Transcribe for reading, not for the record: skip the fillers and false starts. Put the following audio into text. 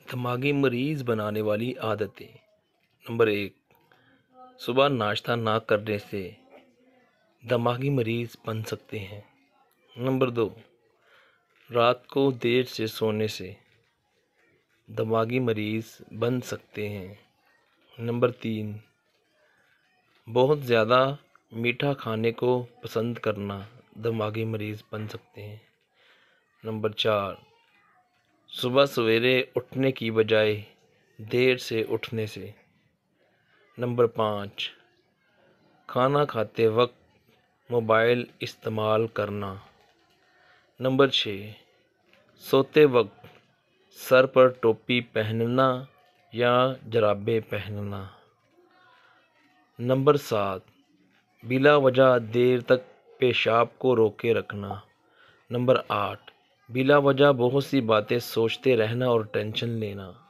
دماغی مریض بنانے والی عادتیں۔ نمبر 1، صبح ناشتہ نہ کرنے سے دماغی مریض بن سکتے ہیں۔ نمبر 2، رات کو دیر سے سونے سے دماغی مریض بن سکتے ہیں۔ نمبر 3، بہت زیادہ میٹھا کھانے کو پسند کرنا دماغی مریض بن سکتے ہیں۔ نمبر 4، صبح سویرے اٹھنے کی بجائے دیر سے اٹھنے سے۔ نمبر 5، کھانا کھاتے وقت موبائل استعمال کرنا۔ نمبر 6، سوتے وقت سر پر ٹوپی پہننا یا جرابیں پہننا۔ نمبر 7، بلا وجہ دیر تک پیشاب کو روکے رکھنا۔ نمبر 8، بلا وجہ بہت سی باتیں سوچتے رہنا اور ٹینشن لینا۔